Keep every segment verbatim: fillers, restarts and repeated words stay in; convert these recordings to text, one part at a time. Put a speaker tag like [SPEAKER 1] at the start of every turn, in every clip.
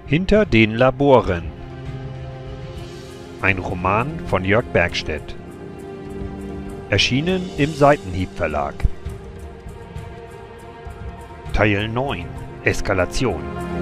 [SPEAKER 1] Hinter den Laboren. Ein Roman von Jörg Bergstedt. Erschienen im Seitenhieb Verlag. Teil neun. Eskalation.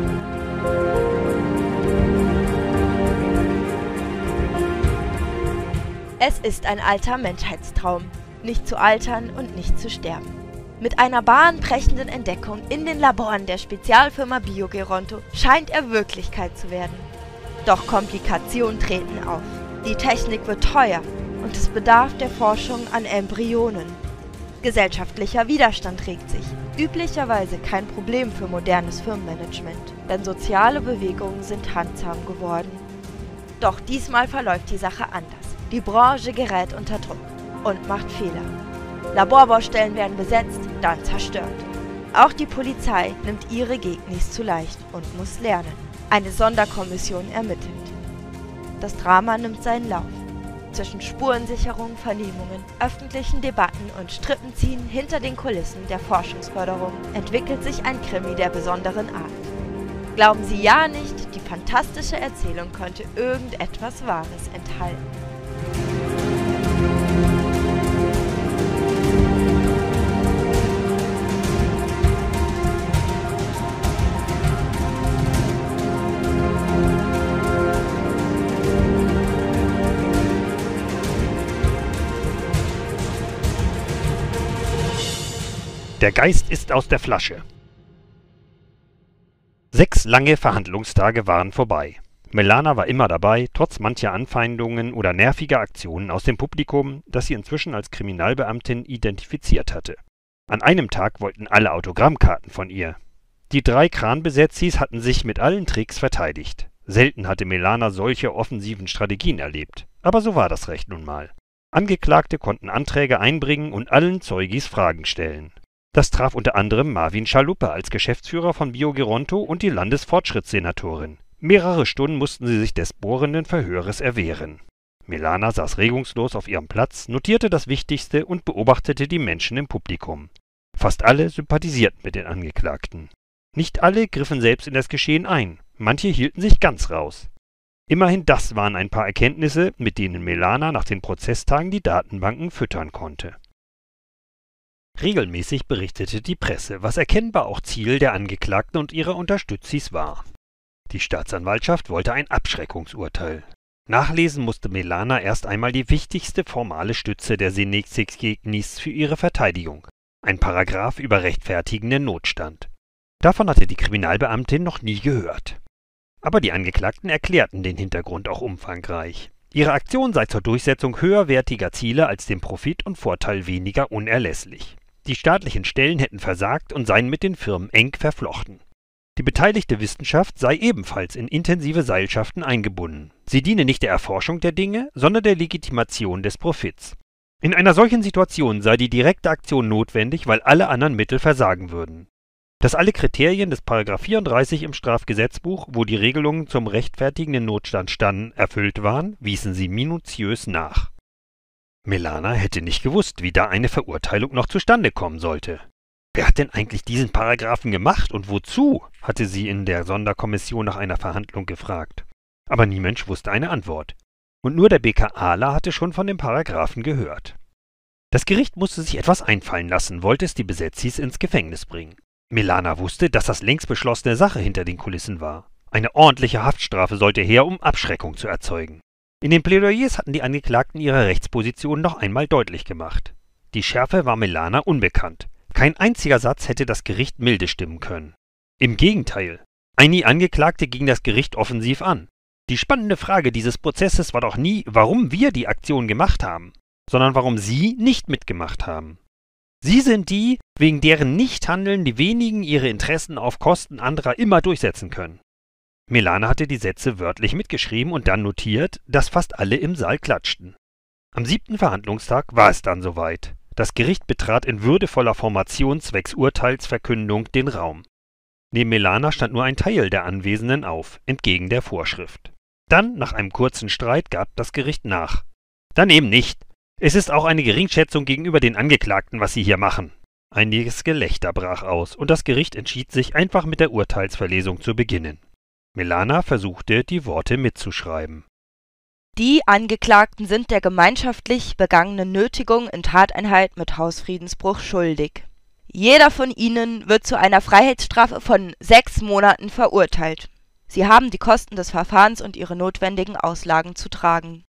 [SPEAKER 2] Es ist ein alter Menschheitstraum, nicht zu altern und nicht zu sterben. Mit einer bahnbrechenden Entdeckung in den Laboren der Spezialfirma Biogeronto scheint er Wirklichkeit zu werden. Doch Komplikationen treten auf. Die Technik wird teuer und es bedarf der Forschung an Embryonen. Gesellschaftlicher Widerstand regt sich. Üblicherweise kein Problem für modernes Firmenmanagement, denn soziale Bewegungen sind handsam geworden. Doch diesmal verläuft die Sache anders. Die Branche gerät unter Druck und macht Fehler. Laborbaustellen werden besetzt, dann zerstört. Auch die Polizei nimmt ihre Gegnis zu leicht und muss lernen. Eine Sonderkommission ermittelt. Das Drama nimmt seinen Lauf. Zwischen Spurensicherung, Vernehmungen, öffentlichen Debatten und Strippenziehen hinter den Kulissen der Forschungsförderung entwickelt sich ein Krimi der besonderen Art. Glauben Sie ja nicht, die fantastische Erzählung könnte irgendetwas Wahres enthalten.
[SPEAKER 1] Der Geist ist aus der Flasche. Sechs lange Verhandlungstage waren vorbei. Melana war immer dabei, trotz mancher Anfeindungen oder nerviger Aktionen aus dem Publikum, das sie inzwischen als Kriminalbeamtin identifiziert hatte. An einem Tag wollten alle Autogrammkarten von ihr. Die drei Kranbesetzis hatten sich mit allen Tricks verteidigt. Selten hatte Melana solche offensiven Strategien erlebt. Aber so war das Recht nun mal. Angeklagte konnten Anträge einbringen und allen Zeugis Fragen stellen. Das traf unter anderem Marvin Schaluppe als Geschäftsführer von Biogeronto und die Landesfortschrittssenatorin. Mehrere Stunden mussten sie sich des bohrenden Verhöres erwehren. Melana saß regungslos auf ihrem Platz, notierte das Wichtigste und beobachtete die Menschen im Publikum. Fast alle sympathisierten mit den Angeklagten. Nicht alle griffen selbst in das Geschehen ein, manche hielten sich ganz raus. Immerhin das waren ein paar Erkenntnisse, mit denen Melana nach den Prozesstagen die Datenbanken füttern konnte. Regelmäßig berichtete die Presse, was erkennbar auch Ziel der Angeklagten und ihrer Unterstützis war. Die Staatsanwaltschaft wollte ein Abschreckungsurteil. Nachlesen musste Melana erst einmal die wichtigste formale Stütze der Senexigegnis für ihre Verteidigung, ein Paragraph über rechtfertigenden Notstand. Davon hatte die Kriminalbeamtin noch nie gehört. Aber die Angeklagten erklärten den Hintergrund auch umfangreich. Ihre Aktion sei zur Durchsetzung höherwertiger Ziele als dem Profit und Vorteil weniger unerlässlich. Die staatlichen Stellen hätten versagt und seien mit den Firmen eng verflochten. Die beteiligte Wissenschaft sei ebenfalls in intensive Seilschaften eingebunden. Sie diene nicht der Erforschung der Dinge, sondern der Legitimation des Profits. In einer solchen Situation sei die direkte Aktion notwendig, weil alle anderen Mittel versagen würden. Dass alle Kriterien des Paragraph vierunddreißig im Strafgesetzbuch, wo die Regelungen zum rechtfertigenden Notstand standen, erfüllt waren, wiesen sie minutiös nach. Melana hätte nicht gewusst, wie da eine Verurteilung noch zustande kommen sollte. Wer hat denn eigentlich diesen Paragraphen gemacht und wozu, hatte sie in der Sonderkommission nach einer Verhandlung gefragt. Aber niemand wusste eine Antwort. Und nur der BKAler hatte schon von dem Paragraphen gehört. Das Gericht musste sich etwas einfallen lassen, wollte es die Besetzis ins Gefängnis bringen. Melana wusste, dass das längst beschlossene Sache hinter den Kulissen war. Eine ordentliche Haftstrafe sollte her, um Abschreckung zu erzeugen. In den Plädoyers hatten die Angeklagten ihre Rechtsposition noch einmal deutlich gemacht. Die Schärfe war Melana unbekannt. Kein einziger Satz hätte das Gericht milde stimmen können. Im Gegenteil. Einige Angeklagte gingen das Gericht offensiv an. Die spannende Frage dieses Prozesses war doch nie, warum wir die Aktion gemacht haben, sondern warum Sie nicht mitgemacht haben. Sie sind die, wegen deren Nichthandeln die wenigen ihre Interessen auf Kosten anderer immer durchsetzen können. Melana hatte die Sätze wörtlich mitgeschrieben und dann notiert, dass fast alle im Saal klatschten. Am siebten Verhandlungstag war es dann soweit. Das Gericht betrat in würdevoller Formation zwecks Urteilsverkündung den Raum. Neben Melana stand nur ein Teil der Anwesenden auf, entgegen der Vorschrift. Dann, nach einem kurzen Streit, gab das Gericht nach. Dann eben nicht. Es ist auch eine Geringschätzung gegenüber den Angeklagten, was Sie hier machen. Einiges Gelächter brach aus, und das Gericht entschied sich, einfach mit der Urteilsverlesung zu beginnen. Melana versuchte, die Worte mitzuschreiben.
[SPEAKER 2] Die Angeklagten sind der gemeinschaftlich begangenen Nötigung in Tateinheit mit Hausfriedensbruch schuldig. Jeder von ihnen wird zu einer Freiheitsstrafe von sechs Monaten verurteilt. Sie haben die Kosten des Verfahrens und ihre notwendigen Auslagen zu tragen.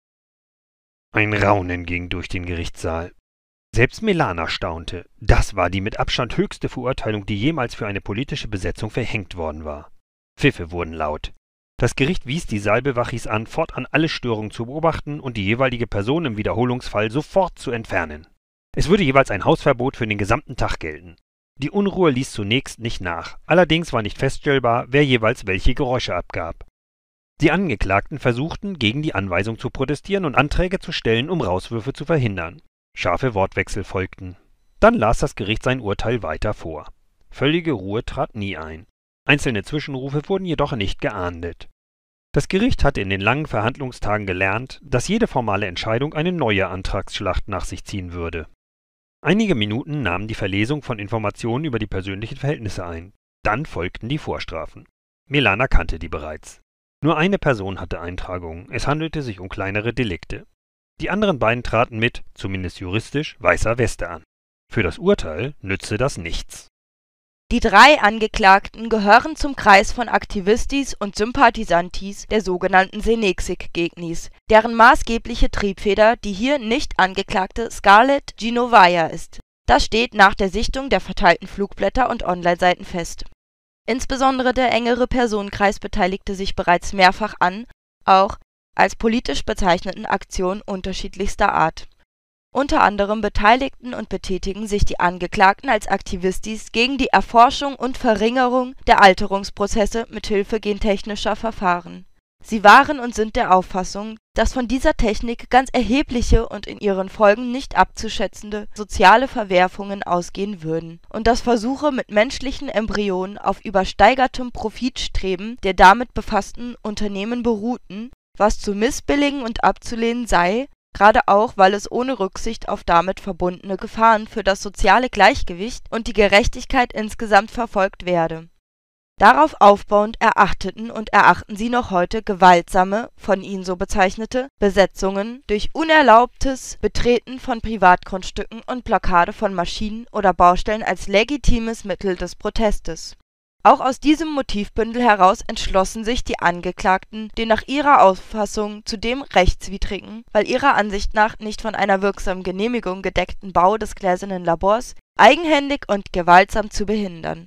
[SPEAKER 1] Ein Raunen ging durch den Gerichtssaal. Selbst Melana staunte. Das war die mit Abstand höchste Verurteilung, die jemals für eine politische Besetzung verhängt worden war. Pfiffe wurden laut. Das Gericht wies die Saalbewachis an, fortan alle Störungen zu beobachten und die jeweilige Person im Wiederholungsfall sofort zu entfernen. Es würde jeweils ein Hausverbot für den gesamten Tag gelten. Die Unruhe ließ zunächst nicht nach, allerdings war nicht feststellbar, wer jeweils welche Geräusche abgab. Die Angeklagten versuchten, gegen die Anweisung zu protestieren und Anträge zu stellen, um Rauswürfe zu verhindern. Scharfe Wortwechsel folgten. Dann las das Gericht sein Urteil weiter vor. Völlige Ruhe trat nie ein. Einzelne Zwischenrufe wurden jedoch nicht geahndet. Das Gericht hatte in den langen Verhandlungstagen gelernt, dass jede formale Entscheidung eine neue Antragsschlacht nach sich ziehen würde. Einige Minuten nahmen die Verlesung von Informationen über die persönlichen Verhältnisse ein. Dann folgten die Vorstrafen. Melana kannte die bereits. Nur eine Person hatte Eintragungen, es handelte sich um kleinere Delikte. Die anderen beiden traten mit, zumindest juristisch, weißer Weste an. Für das Urteil nützte das nichts.
[SPEAKER 2] Die drei Angeklagten gehören zum Kreis von Aktivistis und Sympathisantis der sogenannten Senexik-Gegnis, deren maßgebliche Triebfeder die hier nicht angeklagte Scarlett Genovaya ist. Das steht nach der Sichtung der verteilten Flugblätter und Online-Seiten fest. Insbesondere der engere Personenkreis beteiligte sich bereits mehrfach an, auch als politisch bezeichneten Aktionen unterschiedlichster Art. Unter anderem beteiligten und betätigen sich die Angeklagten als Aktivistis gegen die Erforschung und Verringerung der Alterungsprozesse mithilfe gentechnischer Verfahren. Sie waren und sind der Auffassung, dass von dieser Technik ganz erhebliche und in ihren Folgen nicht abzuschätzende soziale Verwerfungen ausgehen würden und dass Versuche mit menschlichen Embryonen auf übersteigertem Profitstreben der damit befassten Unternehmen beruhten, was zu missbilligen und abzulehnen sei, gerade auch, weil es ohne Rücksicht auf damit verbundene Gefahren für das soziale Gleichgewicht und die Gerechtigkeit insgesamt verfolgt werde. Darauf aufbauend erachteten und erachten sie noch heute gewaltsame, von ihnen so bezeichnete, Besetzungen durch unerlaubtes Betreten von Privatgrundstücken und Blockade von Maschinen oder Baustellen als legitimes Mittel des Protestes. Auch aus diesem Motivbündel heraus entschlossen sich die Angeklagten, den nach ihrer Auffassung zudem rechtswidrigen, weil ihrer Ansicht nach nicht von einer wirksamen Genehmigung gedeckten Bau des gläsernen Labors eigenhändig und gewaltsam zu behindern.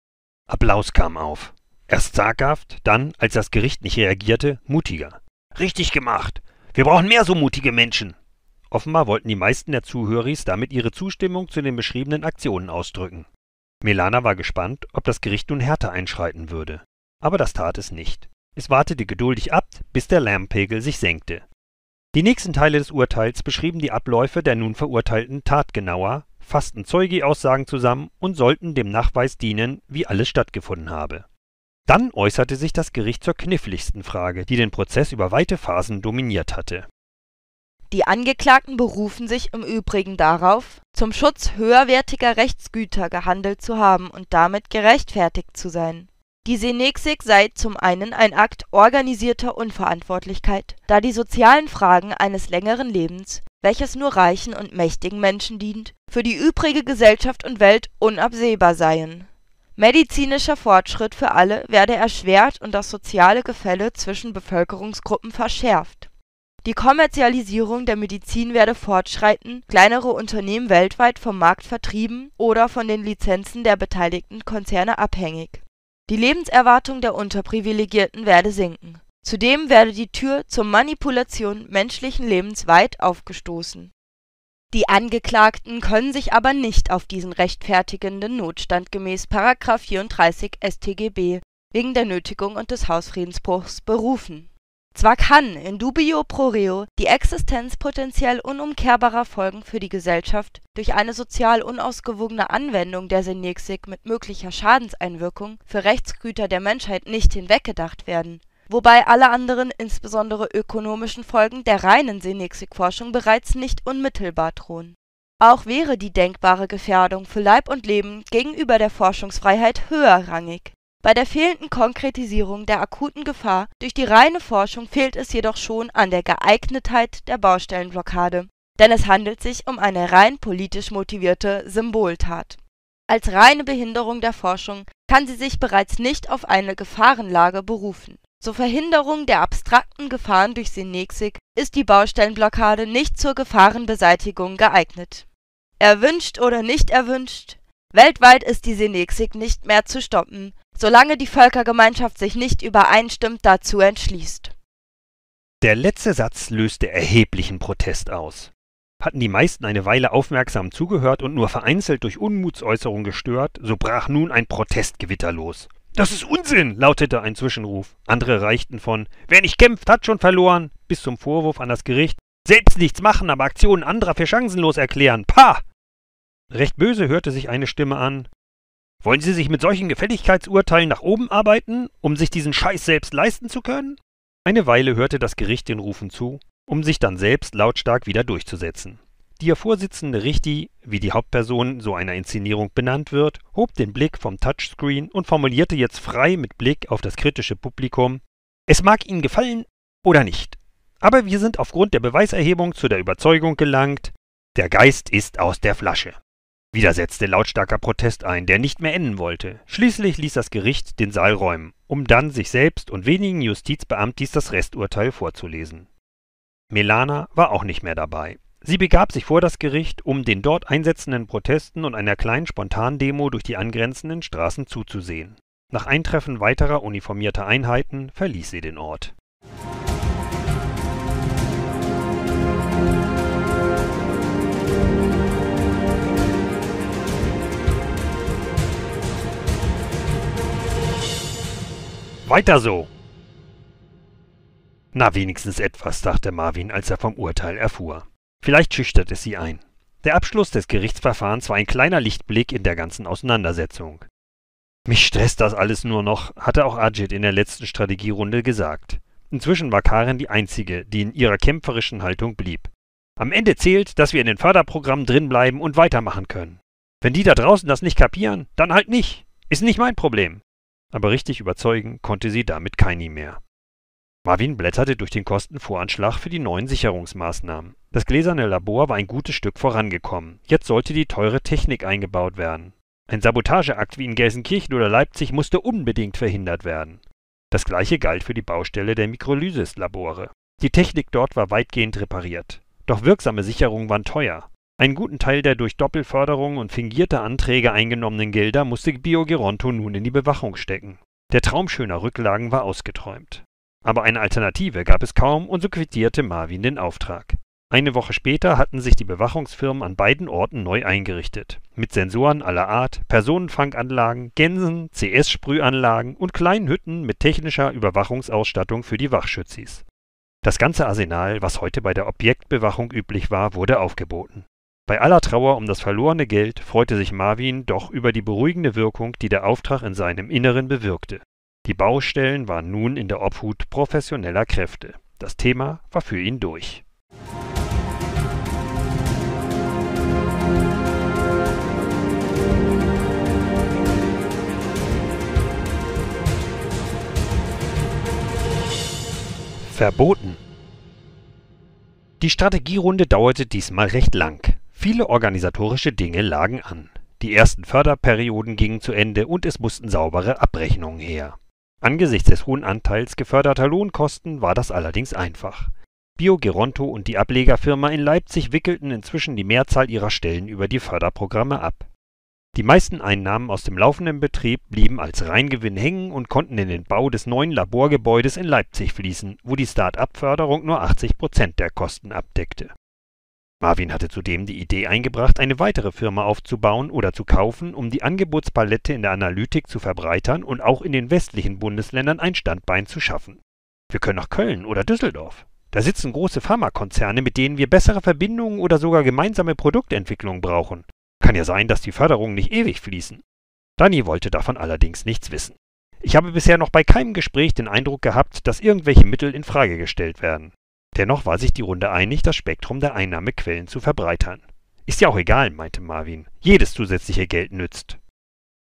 [SPEAKER 1] Applaus kam auf. Erst zaghaft, dann, als das Gericht nicht reagierte, mutiger. »Richtig gemacht! Wir brauchen mehr so mutige Menschen!« Offenbar wollten die meisten der Zuhörer damit ihre Zustimmung zu den beschriebenen Aktionen ausdrücken. Melana war gespannt, ob das Gericht nun härter einschreiten würde. Aber das tat es nicht. Es wartete geduldig ab, bis der Lärmpegel sich senkte. Die nächsten Teile des Urteils beschrieben die Abläufe der nun Verurteilten tatgenauer, fassten Zeugeaussagen zusammen und sollten dem Nachweis dienen, wie alles stattgefunden habe. Dann äußerte sich das Gericht zur kniffligsten Frage, die den Prozess über weite Phasen dominiert hatte.
[SPEAKER 2] Die Angeklagten berufen sich im Übrigen darauf, zum Schutz höherwertiger Rechtsgüter gehandelt zu haben und damit gerechtfertigt zu sein. Die Senexik sei zum einen ein Akt organisierter Unverantwortlichkeit, da die sozialen Fragen eines längeren Lebens, welches nur reichen und mächtigen Menschen dient, für die übrige Gesellschaft und Welt unabsehbar seien. Medizinischer Fortschritt für alle werde erschwert und das soziale Gefälle zwischen Bevölkerungsgruppen verschärft. Die Kommerzialisierung der Medizin werde fortschreiten, kleinere Unternehmen weltweit vom Markt vertrieben oder von den Lizenzen der beteiligten Konzerne abhängig. Die Lebenserwartung der Unterprivilegierten werde sinken. Zudem werde die Tür zur Manipulation menschlichen Lebens weit aufgestoßen. Die Angeklagten können sich aber nicht auf diesen rechtfertigenden Notstand gemäß Paragraph vierunddreißig S t G B wegen der Nötigung und des Hausfriedensbruchs berufen. Zwar kann in dubio pro reo die Existenz potenziell unumkehrbarer Folgen für die Gesellschaft durch eine sozial unausgewogene Anwendung der Senexik mit möglicher Schadenseinwirkung für Rechtsgüter der Menschheit nicht hinweggedacht werden, wobei alle anderen, insbesondere ökonomischen Folgen der reinen Senexik-Forschung bereits nicht unmittelbar drohen. Auch wäre die denkbare Gefährdung für Leib und Leben gegenüber der Forschungsfreiheit höherrangig. Bei der fehlenden Konkretisierung der akuten Gefahr durch die reine Forschung fehlt es jedoch schon an der Geeignetheit der Baustellenblockade, denn es handelt sich um eine rein politisch motivierte Symboltat. Als reine Behinderung der Forschung kann sie sich bereits nicht auf eine Gefahrenlage berufen. Zur Verhinderung der abstrakten Gefahren durch Senexik ist die Baustellenblockade nicht zur Gefahrenbeseitigung geeignet. Erwünscht oder nicht erwünscht, weltweit ist die Senexik nicht mehr zu stoppen, solange die Völkergemeinschaft sich nicht übereinstimmend dazu entschließt.
[SPEAKER 1] Der letzte Satz löste erheblichen Protest aus. Hatten die meisten eine Weile aufmerksam zugehört und nur vereinzelt durch Unmutsäußerungen gestört, so brach nun ein Protestgewitter los. »Das ist Unsinn«, lautete ein Zwischenruf. Andere reichten von »Wer nicht kämpft, hat schon verloren« bis zum Vorwurf an das Gericht »Selbst nichts machen, aber Aktionen anderer für chancenlos erklären. Pah!« Recht böse hörte sich eine Stimme an. »Wollen Sie sich mit solchen Gefälligkeitsurteilen nach oben arbeiten, um sich diesen Scheiß selbst leisten zu können?« Eine Weile hörte das Gericht den Rufen zu, um sich dann selbst lautstark wieder durchzusetzen. Der Vorsitzende Richti, wie die Hauptperson so einer Inszenierung benannt wird, hob den Blick vom Touchscreen und formulierte jetzt frei mit Blick auf das kritische Publikum: »Es mag Ihnen gefallen oder nicht, aber wir sind aufgrund der Beweiserhebung zu der Überzeugung gelangt, der Geist ist aus der Flasche.« Wieder setzte lautstarker Protest ein, der nicht mehr enden wollte. Schließlich ließ das Gericht den Saal räumen, um dann sich selbst und wenigen Justizbeamtis das Resturteil vorzulesen. Melana war auch nicht mehr dabei. Sie begab sich vor das Gericht, um den dort einsetzenden Protesten und einer kleinen Spontandemo durch die angrenzenden Straßen zuzusehen. Nach Eintreffen weiterer uniformierter Einheiten verließ sie den Ort. »Weiter so!« »Na, wenigstens etwas«, dachte Marvin, als er vom Urteil erfuhr. Vielleicht schüchtert es sie ein. Der Abschluss des Gerichtsverfahrens war ein kleiner Lichtblick in der ganzen Auseinandersetzung. »Mich stresst das alles nur noch«, hatte auch Ajit in der letzten Strategierunde gesagt. Inzwischen war Karen die Einzige, die in ihrer kämpferischen Haltung blieb. »Am Ende zählt, dass wir in den Förderprogrammen drinbleiben und weitermachen können. Wenn die da draußen das nicht kapieren, dann halt nicht. Ist nicht mein Problem.« Aber richtig überzeugen konnte sie damit keini mehr. Marvin blätterte durch den Kostenvoranschlag für die neuen Sicherungsmaßnahmen. Das gläserne Labor war ein gutes Stück vorangekommen. Jetzt sollte die teure Technik eingebaut werden. Ein Sabotageakt wie in Gelsenkirchen oder Leipzig musste unbedingt verhindert werden. Das gleiche galt für die Baustelle der Mikrolysis-Labore. Die Technik dort war weitgehend repariert. Doch wirksame Sicherungen waren teuer. Einen guten Teil der durch Doppelförderung und fingierte Anträge eingenommenen Gelder musste Biogeronto nun in die Bewachung stecken. Der Traum schöner Rücklagen war ausgeträumt. Aber eine Alternative gab es kaum und so quittierte Marvin den Auftrag. Eine Woche später hatten sich die Bewachungsfirmen an beiden Orten neu eingerichtet. Mit Sensoren aller Art, Personenfanganlagen, Gänsen, C S-Sprühanlagen und kleinen Hütten mit technischer Überwachungsausstattung für die Wachschützis. Das ganze Arsenal, was heute bei der Objektbewachung üblich war, wurde aufgeboten. Bei aller Trauer um das verlorene Geld freute sich Marvin doch über die beruhigende Wirkung, die der Auftrag in seinem Inneren bewirkte. Die Baustellen waren nun in der Obhut professioneller Kräfte. Das Thema war für ihn durch. Verboten. Die Strategierunde dauerte diesmal recht lang. Viele organisatorische Dinge lagen an. Die ersten Förderperioden gingen zu Ende und es mussten saubere Abrechnungen her. Angesichts des hohen Anteils geförderter Lohnkosten war das allerdings einfach. Biogeronto und die Ablegerfirma in Leipzig wickelten inzwischen die Mehrzahl ihrer Stellen über die Förderprogramme ab. Die meisten Einnahmen aus dem laufenden Betrieb blieben als Reingewinn hängen und konnten in den Bau des neuen Laborgebäudes in Leipzig fließen, wo die Start-up-Förderung nur achtzig Prozent der Kosten abdeckte. Marvin hatte zudem die Idee eingebracht, eine weitere Firma aufzubauen oder zu kaufen, um die Angebotspalette in der Analytik zu verbreitern und auch in den westlichen Bundesländern ein Standbein zu schaffen. Wir können nach Köln oder Düsseldorf. Da sitzen große Pharmakonzerne, mit denen wir bessere Verbindungen oder sogar gemeinsame Produktentwicklung brauchen. Kann ja sein, dass die Förderungen nicht ewig fließen. Dani wollte davon allerdings nichts wissen. Ich habe bisher noch bei keinem Gespräch den Eindruck gehabt, dass irgendwelche Mittel in Frage gestellt werden. Dennoch war sich die Runde einig, das Spektrum der Einnahmequellen zu verbreitern. Ist ja auch egal, meinte Marvin. Jedes zusätzliche Geld nützt.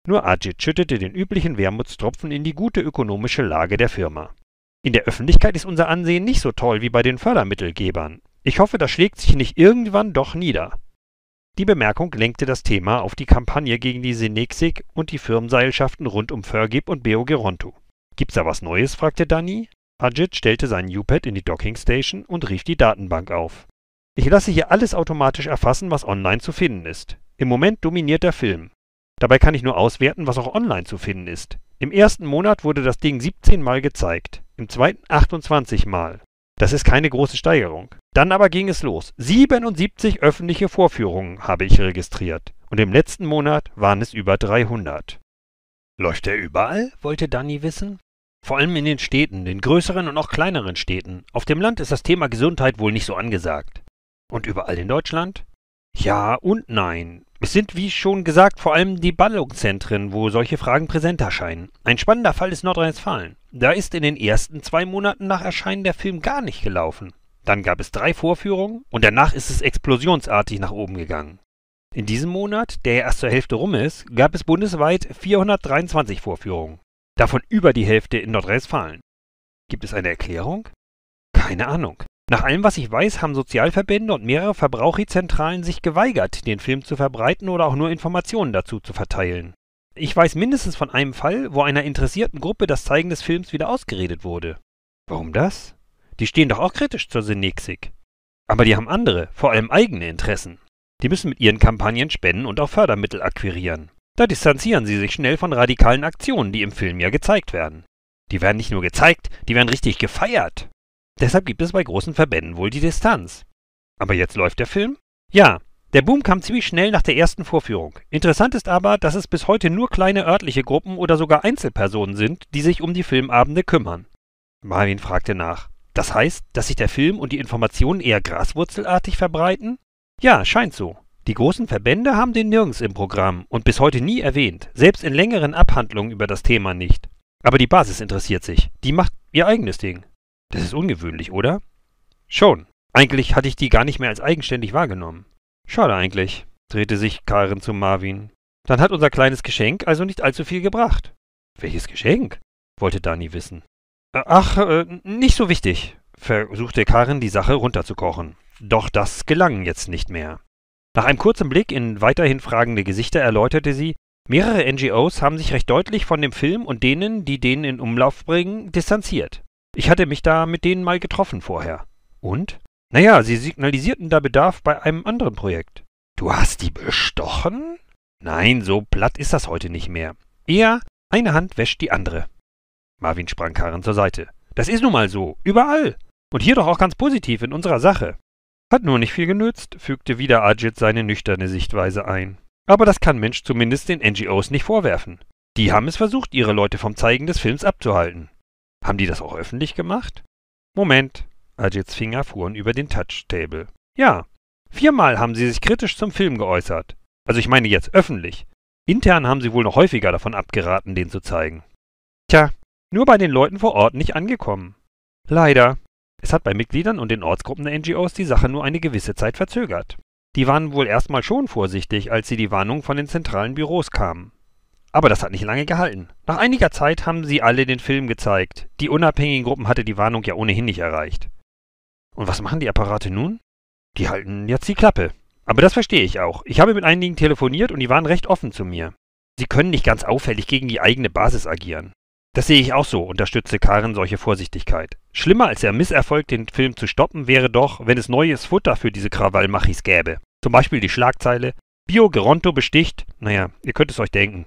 [SPEAKER 1] Nur Ajit schüttete den üblichen Wermutstropfen in die gute ökonomische Lage der Firma. In der Öffentlichkeit ist unser Ansehen nicht so toll wie bei den Fördermittelgebern. Ich hoffe, das schlägt sich nicht irgendwann doch nieder. Die Bemerkung lenkte das Thema auf die Kampagne gegen die Senexik und die Firmenseilschaften rund um Fergib und Beo Geronto. »Gibt's da was Neues?« fragte Danny. Ajit stellte seinen U-Pad in die Dockingstation und rief die Datenbank auf. »Ich lasse hier alles automatisch erfassen, was online zu finden ist. Im Moment dominiert der Film. Dabei kann ich nur auswerten, was auch online zu finden ist. Im ersten Monat wurde das Ding siebzehn Mal gezeigt, im zweiten achtundzwanzig Mal. Das ist keine große Steigerung. Dann aber ging es los. siebenundsiebzig öffentliche Vorführungen habe ich registriert. Und im letzten Monat waren es über dreihundert. »Läuft er überall?« wollte Danny wissen. »Vor allem in den Städten, den größeren und auch kleineren Städten. Auf dem Land ist das Thema Gesundheit wohl nicht so angesagt.« »Und überall in Deutschland?« »Ja und nein. Es sind, wie schon gesagt, vor allem die Ballungszentren, wo solche Fragen präsent erscheinen. Ein spannender Fall ist Nordrhein-Westfalen. Da ist in den ersten zwei Monaten nach Erscheinen der Film gar nicht gelaufen. Dann gab es drei Vorführungen und danach ist es explosionsartig nach oben gegangen. In diesem Monat, der ja erst zur Hälfte rum ist, gab es bundesweit vierhundertdreiundzwanzig Vorführungen. Davon über die Hälfte in Nordrhein-Westfalen. Gibt es eine Erklärung? Keine Ahnung. Nach allem, was ich weiß, haben Sozialverbände und mehrere Verbraucherzentralen sich geweigert, den Film zu verbreiten oder auch nur Informationen dazu zu verteilen. Ich weiß mindestens von einem Fall, wo einer interessierten Gruppe das Zeigen des Films wieder ausgeredet wurde. Warum das? Die stehen doch auch kritisch zur Senexik. Aber die haben andere, vor allem eigene Interessen. Die müssen mit ihren Kampagnen spenden und auch Fördermittel akquirieren. Da distanzieren sie sich schnell von radikalen Aktionen, die im Film ja gezeigt werden. Die werden nicht nur gezeigt, die werden richtig gefeiert. Deshalb gibt es bei großen Verbänden wohl die Distanz. Aber jetzt läuft der Film? Ja, der Boom kam ziemlich schnell nach der ersten Vorführung. Interessant ist aber, dass es bis heute nur kleine örtliche Gruppen oder sogar Einzelpersonen sind, die sich um die Filmabende kümmern. Marvin fragte nach. Das heißt, dass sich der Film und die Informationen eher graswurzelartig verbreiten? Ja, scheint so. Die großen Verbände haben den nirgends im Programm und bis heute nie erwähnt, selbst in längeren Abhandlungen über das Thema nicht. Aber die Basis interessiert sich. Die macht ihr eigenes Ding. Das ist ungewöhnlich, oder? Schon. Eigentlich hatte ich die gar nicht mehr als eigenständig wahrgenommen. Schade eigentlich, drehte sich Karen zu Marvin. Dann hat unser kleines Geschenk also nicht allzu viel gebracht. Welches Geschenk? Wollte Danny wissen. Ach, äh, nicht so wichtig, versuchte Karen die Sache runterzukochen. Doch das gelang jetzt nicht mehr. Nach einem kurzen Blick in weiterhin fragende Gesichter erläuterte sie, mehrere N G Os haben sich recht deutlich von dem Film und denen, die den in Umlauf bringen, distanziert. Ich hatte mich da mit denen mal getroffen vorher. Und? Naja, sie signalisierten da Bedarf bei einem anderen Projekt. Du hast die bestochen? Nein, so platt ist das heute nicht mehr. Eher, eine Hand wäscht die andere. Marvin sprang Karen zur Seite. Das ist nun mal so, überall. Und hier doch auch ganz positiv in unserer Sache. Hat nur nicht viel genützt, fügte wieder Ajit seine nüchterne Sichtweise ein. Aber das kann Mensch zumindest den N G Os nicht vorwerfen. Die haben es versucht, ihre Leute vom Zeigen des Films abzuhalten. Haben die das auch öffentlich gemacht? Moment. Ajits Finger fuhren über den Touchtable. Ja, viermal haben sie sich kritisch zum Film geäußert. Also ich meine jetzt öffentlich. Intern haben sie wohl noch häufiger davon abgeraten, den zu zeigen. Tja, nur bei den Leuten vor Ort nicht angekommen. Leider. Es hat bei Mitgliedern und den Ortsgruppen der N G Os die Sache nur eine gewisse Zeit verzögert. Die waren wohl erstmal schon vorsichtig, als sie die Warnung von den zentralen Büros kamen. Aber das hat nicht lange gehalten. Nach einiger Zeit haben sie alle den Film gezeigt. Die unabhängigen Gruppen hatte die Warnung ja ohnehin nicht erreicht. Und was machen die Apparate nun? Die halten jetzt die Klappe. Aber das verstehe ich auch. Ich habe mit einigen telefoniert und die waren recht offen zu mir. Sie können nicht ganz auffällig gegen die eigene Basis agieren. Das sehe ich auch so, unterstützte Karen solche Vorsichtigkeit. Schlimmer als der Misserfolg, den Film zu stoppen, wäre doch, wenn es neues Futter für diese Krawallmachis gäbe. Zum Beispiel die Schlagzeile Beo Geronto besticht. Naja, ihr könnt es euch denken.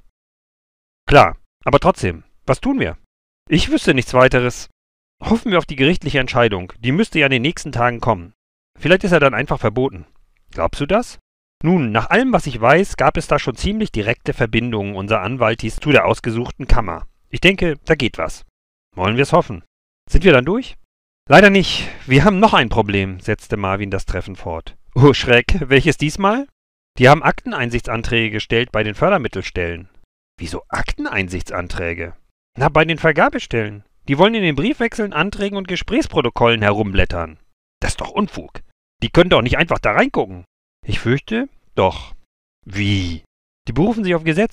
[SPEAKER 1] Klar, aber trotzdem, was tun wir? Ich wüsste nichts weiteres. Hoffen wir auf die gerichtliche Entscheidung. Die müsste ja in den nächsten Tagen kommen. Vielleicht ist er dann einfach verboten. Glaubst du das? Nun, nach allem, was ich weiß, gab es da schon ziemlich direkte Verbindungen unserer Anwaltis zu der ausgesuchten Kammer. Ich denke, da geht was. Wollen wir es hoffen. Sind wir dann durch? Leider nicht. Wir haben noch ein Problem, setzte Marvin das Treffen fort. Oh Schreck, welches diesmal? Die haben Akteneinsichtsanträge gestellt bei den Fördermittelstellen. Wieso Akteneinsichtsanträge? Na, bei den Vergabestellen. Die wollen in den Briefwechseln, Anträgen und Gesprächsprotokollen herumblättern. Das ist doch Unfug. Die können doch nicht einfach da reingucken. Ich fürchte, doch. Wie? Die berufen sich auf Gesetze.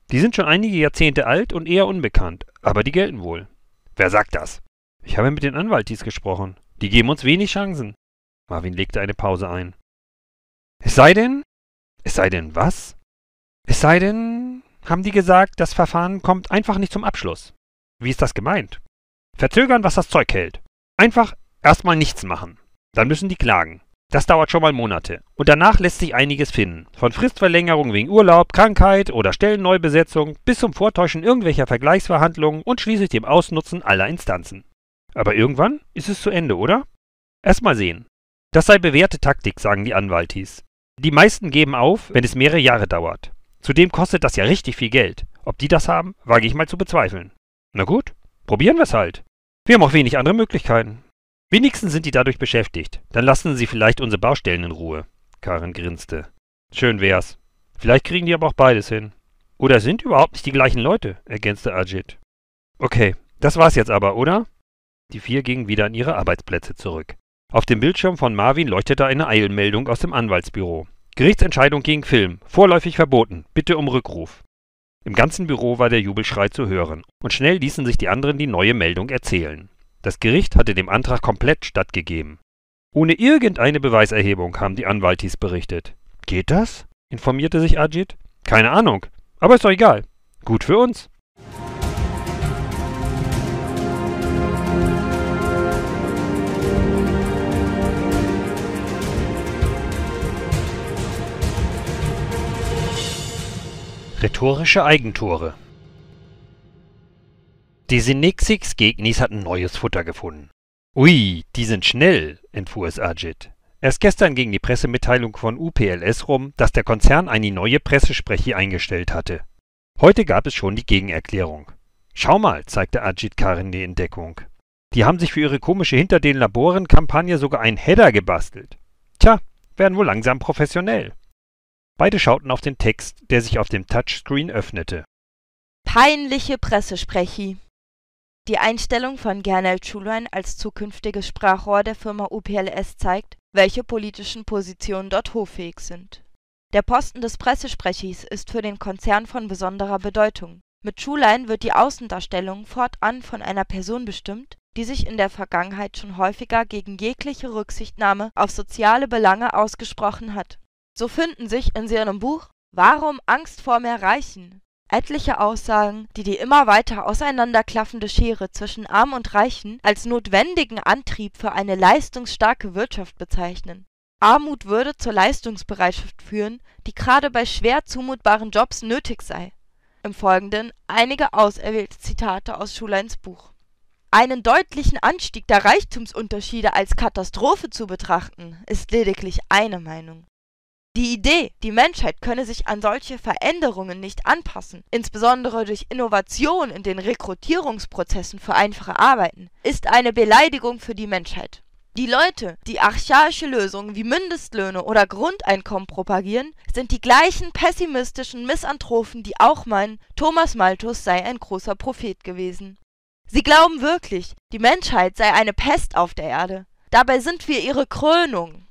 [SPEAKER 1] Die sind schon einige Jahrzehnte alt und eher unbekannt, aber die gelten wohl. Wer sagt das? Ich habe mit den Anwaltis gesprochen. Die geben uns wenig Chancen. Marvin legte eine Pause ein. Es sei denn? Es sei denn was? Es sei denn, haben die gesagt, das Verfahren kommt einfach nicht zum Abschluss. Wie ist das gemeint? Verzögern, was das Zeug hält. Einfach erstmal nichts machen. Dann müssen die klagen. Das dauert schon mal Monate. Und danach lässt sich einiges finden. Von Fristverlängerung wegen Urlaub, Krankheit oder Stellenneubesetzung bis zum Vortäuschen irgendwelcher Vergleichsverhandlungen und schließlich dem Ausnutzen aller Instanzen. Aber irgendwann ist es zu Ende, oder? Erst mal sehen. Das sei bewährte Taktik, sagen die Anwaltis. Die meisten geben auf, wenn es mehrere Jahre dauert. Zudem kostet das ja richtig viel Geld. Ob die das haben, wage ich mal zu bezweifeln. Na gut, probieren wir es halt. Wir haben auch wenig andere Möglichkeiten. Wenigstens sind die dadurch beschäftigt. Dann lassen sie vielleicht unsere Baustellen in Ruhe. Karen grinste. Schön wär's. Vielleicht kriegen die aber auch beides hin. Oder es sind überhaupt nicht die gleichen Leute, ergänzte Ajit. Okay, das war's jetzt aber, oder? Die vier gingen wieder an ihre Arbeitsplätze zurück. Auf dem Bildschirm von Marvin leuchtete eine Eilmeldung aus dem Anwaltsbüro. Gerichtsentscheidung gegen Film. Vorläufig verboten. Bitte um Rückruf. Im ganzen Büro war der Jubelschrei zu hören. Und schnell ließen sich die anderen die neue Meldung erzählen. Das Gericht hatte dem Antrag komplett stattgegeben. Ohne irgendeine Beweiserhebung, haben die Anwaltis berichtet. Geht das? Informierte sich Ajit. Keine Ahnung, aber ist doch egal. Gut für uns. Rhetorische Eigentore. Die Sinexix-Gegnis hatten neues Futter gefunden. Ui, die sind schnell, entfuhr es Ajit. Erst gestern ging die Pressemitteilung von U P L S rum, dass der Konzern eine neue Pressesprechi eingestellt hatte. Heute gab es schon die Gegenerklärung. Schau mal, zeigte Ajit Karen die Entdeckung. Die haben sich für ihre komische Hinter den Laboren-Kampagne sogar einen Header gebastelt. Tja, werden wohl langsam professionell. Beide schauten auf den Text, der sich auf dem Touchscreen öffnete.
[SPEAKER 2] Peinliche Pressesprechi. Die Einstellung von Gernot Schulein als zukünftiges Sprachrohr der Firma U P L S zeigt, welche politischen Positionen dort hoffähig sind. Der Posten des Pressesprechis ist für den Konzern von besonderer Bedeutung. Mit Schulein wird die Außendarstellung fortan von einer Person bestimmt, die sich in der Vergangenheit schon häufiger gegen jegliche Rücksichtnahme auf soziale Belange ausgesprochen hat. So finden sich in seinem Buch »Warum Angst vor mehr Reichen?« etliche Aussagen, die die immer weiter auseinanderklaffende Schere zwischen Arm und Reichen als notwendigen Antrieb für eine leistungsstarke Wirtschaft bezeichnen. Armut würde zur Leistungsbereitschaft führen, die gerade bei schwer zumutbaren Jobs nötig sei. Im Folgenden einige auserwählte Zitate aus Schuleins Buch. Einen deutlichen Anstieg der Reichtumsunterschiede als Katastrophe zu betrachten, ist lediglich eine Meinung. Die Idee, die Menschheit könne sich an solche Veränderungen nicht anpassen, insbesondere durch Innovation in den Rekrutierungsprozessen für einfache Arbeiten, ist eine Beleidigung für die Menschheit. Die Leute, die archaische Lösungen wie Mindestlöhne oder Grundeinkommen propagieren, sind die gleichen pessimistischen Misanthropen, die auch meinen, Thomas Malthus sei ein großer Prophet gewesen. Sie glauben wirklich, die Menschheit sei eine Pest auf der Erde. Dabei sind wir ihre Krönung.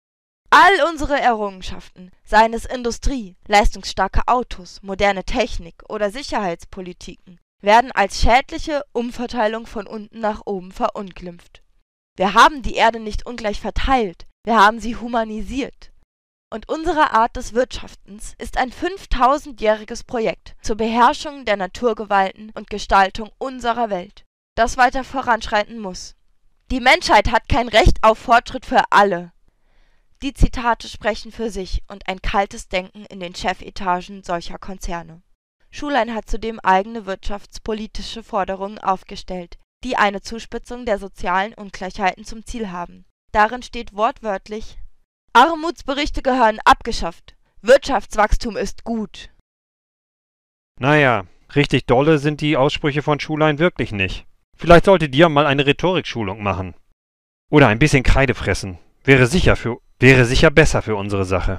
[SPEAKER 2] All unsere Errungenschaften, seien es Industrie, leistungsstarke Autos, moderne Technik oder Sicherheitspolitiken, werden als schädliche Umverteilung von unten nach oben verunglimpft. Wir haben die Erde nicht ungleich verteilt, wir haben sie humanisiert. Und unsere Art des Wirtschaftens ist ein fünftausendjähriges Projekt zur Beherrschung der Naturgewalten und Gestaltung unserer Welt, das weiter voranschreiten muss. Die Menschheit hat kein Recht auf Fortschritt für alle. Die Zitate sprechen für sich und ein kaltes Denken in den Chefetagen solcher Konzerne. Schulein hat zudem eigene wirtschaftspolitische Forderungen aufgestellt, die eine Zuspitzung der sozialen Ungleichheiten zum Ziel haben. Darin steht wortwörtlich: Armutsberichte gehören abgeschafft. Wirtschaftswachstum ist gut.
[SPEAKER 1] Naja, richtig dolle sind die Aussprüche von Schulein wirklich nicht. Vielleicht sollte dir mal eine Rhetorikschulung machen. Oder ein bisschen Kreide fressen. Wäre sicher für Wäre sicher besser für unsere Sache.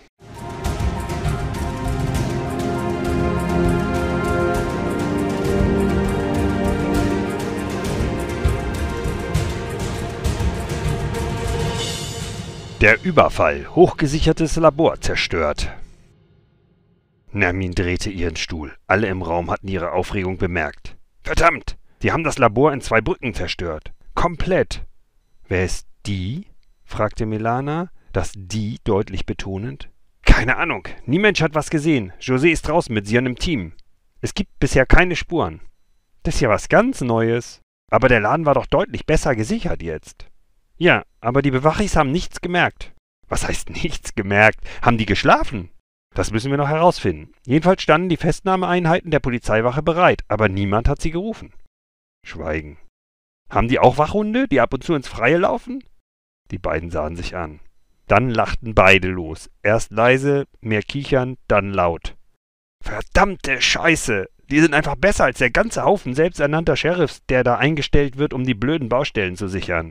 [SPEAKER 1] Der Überfall. Hochgesichertes Labor zerstört. Nermin drehte ihren Stuhl. Alle im Raum hatten ihre Aufregung bemerkt. »Verdammt! Die haben das Labor in zwei Brücken zerstört. Komplett!« »Wer ist die?« fragte Melana, das die deutlich betonend. »Keine Ahnung. Niemand hat was gesehen. José ist draußen mit seinem Team. Es gibt bisher keine Spuren.« »Das ist ja was ganz Neues. Aber der Laden war doch deutlich besser gesichert jetzt.« »Ja, aber die Bewachis haben nichts gemerkt.« »Was heißt nichts gemerkt? Haben die geschlafen?« »Das müssen wir noch herausfinden. Jedenfalls standen die Festnahmeeinheiten der Polizeiwache bereit, aber niemand hat sie gerufen.« Schweigen. »Haben die auch Wachhunde, die ab und zu ins Freie laufen?« Die beiden sahen sich an. Dann lachten beide los. Erst leise, mehr kichernd, dann laut. »Verdammte Scheiße! Die sind einfach besser als der ganze Haufen selbsternannter Sheriffs, der da eingestellt wird, um die blöden Baustellen zu sichern.«